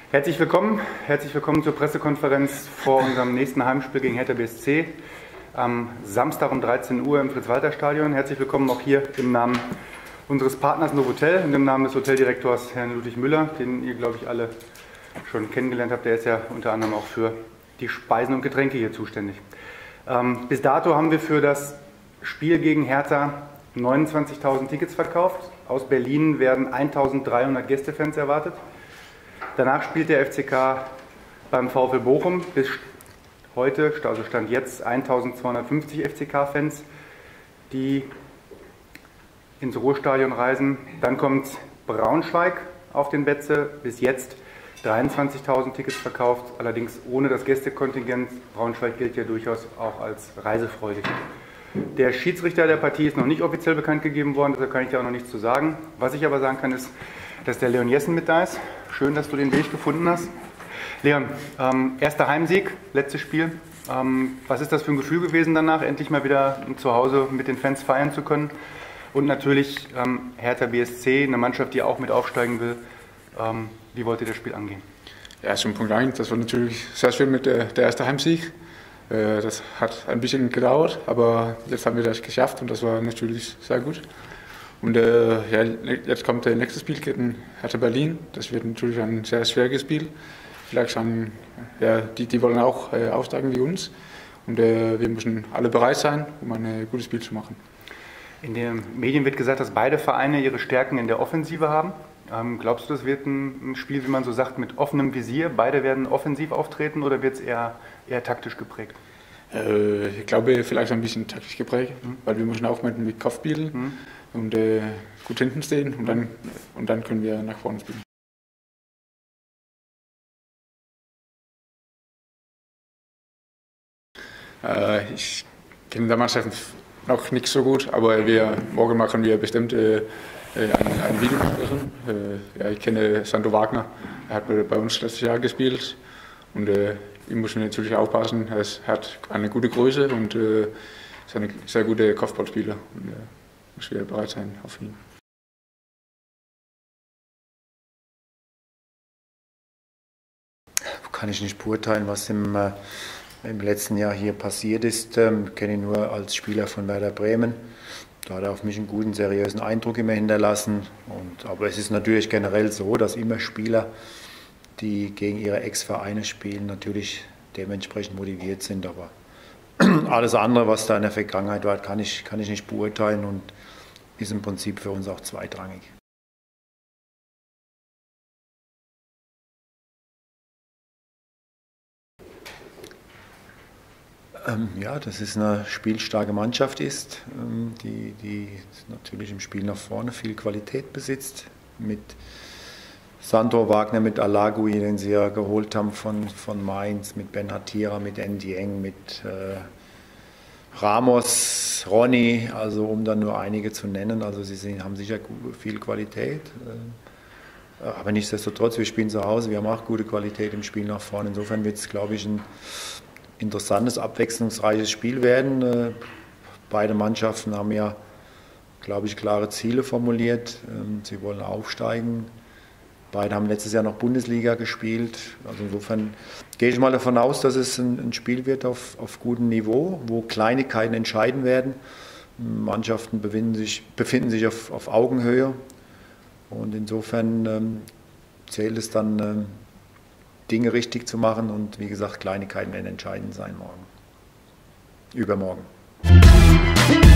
Herzlich willkommen zur Pressekonferenz vor unserem nächsten Heimspiel gegen Hertha BSC am Samstag um 13 Uhr im Fritz-Walter-Stadion. Herzlich willkommen auch hier im Namen unseres Partners Novotel und im Namen des Hoteldirektors Herrn Ludwig Müller, den ihr, glaube ich, alle schon kennengelernt habt. Der ist ja unter anderem auch für die Speisen und Getränke hier zuständig. Bis dato haben wir für das Spiel gegen Hertha 29.000 Tickets verkauft. Aus Berlin werden 1.300 Gästefans erwartet. Danach spielt der FCK beim VfL Bochum. Bis heute, also Stand jetzt, 1.250 FCK-Fans, die ins Ruhrstadion reisen. Dann kommt Braunschweig auf den Betze. Bis jetzt 23.000 Tickets verkauft, allerdings ohne das Gästekontingent. Braunschweig gilt ja durchaus auch als reisefreudig. Der Schiedsrichter der Partie ist noch nicht offiziell bekannt gegeben worden, deshalb kann ich da auch noch nichts zu sagen. Was ich aber sagen kann, ist, dass der Leon Jessen mit da ist. Schön, dass du den Weg gefunden hast. Leon, erster Heimsieg, letztes Spiel. Was ist das für ein Gefühl gewesen danach, endlich mal wieder zu Hause mit den Fans feiern zu können? Und natürlich Hertha BSC, eine Mannschaft, die auch mit aufsteigen will. Wie wollt ihr das Spiel angehen? Ja, zum Punkt 1, das war natürlich sehr schön mit der erste Heimsieg. Das hat ein bisschen gedauert, aber jetzt haben wir das geschafft und das war natürlich sehr gut. Und ja, jetzt kommt der nächste Spiel gegen Hertha Berlin. Das wird natürlich ein sehr schwieriges Spiel. Vielleicht schon, ja, die wollen auch aufsteigen wie uns. Und wir müssen alle bereit sein, um ein gutes Spiel zu machen. In den Medien wird gesagt, dass beide Vereine ihre Stärken in der Offensive haben. Glaubst du, das wird ein Spiel, wie man so sagt, mit offenem Visier? Beide werden offensiv auftreten oder wird es eher taktisch geprägt? Ich glaube, vielleicht ein bisschen taktisch geprägt, weil wir müssen auch mit Kopf spielen und gut hinten stehen und dann können wir nach vorne spielen. Ich kenne der Mannschaft noch nicht so gut, aber morgen machen wir bestimmt ein Video besprechen. Ja, ich kenne Sandro Wagner, er hat bei uns letztes Jahr gespielt und ihm müssen wir natürlich aufpassen. Er hat eine gute Größe und ist eine sehr gute Kopfballspieler. Und müssen wir bereit sein auf ihn. Kann ich nicht beurteilen, was im letzten Jahr hier passiert ist. Ich kenne ihn nur als Spieler von Werder Bremen. Da hat er auf mich einen guten, seriösen Eindruck immer hinterlassen. Aber es ist natürlich generell so, dass immer Spieler, die gegen ihre Ex-Vereine spielen, natürlich dementsprechend motiviert sind. Aber alles andere, was da in der Vergangenheit war, kann ich nicht beurteilen und ist im Prinzip für uns auch zweitrangig. Ja, dass es eine spielstarke Mannschaft ist, die natürlich im Spiel nach vorne viel Qualität besitzt. Mit Sandro Wagner, mit Alagui, den sie ja geholt haben von Mainz, mit Ben Hatira, mit Ndieng, mit Ramos, Ronny, also um dann nur einige zu nennen. Also sie haben sicher viel Qualität. Aber nichtsdestotrotz, wir spielen zu Hause, wir haben auch gute Qualität im Spiel nach vorne. Insofern wird es, glaube ich, ein interessantes, abwechslungsreiches Spiel werden. Beide Mannschaften haben ja, glaube ich, klare Ziele formuliert. Sie wollen aufsteigen. Beide haben letztes Jahr noch Bundesliga gespielt. Also insofern gehe ich mal davon aus, dass es ein Spiel wird auf gutem Niveau, wo Kleinigkeiten entscheiden werden. Mannschaften befinden sich auf Augenhöhe. Und insofern zählt es dann, Dinge richtig zu machen und wie gesagt, Kleinigkeiten werden entscheidend sein morgen. Übermorgen.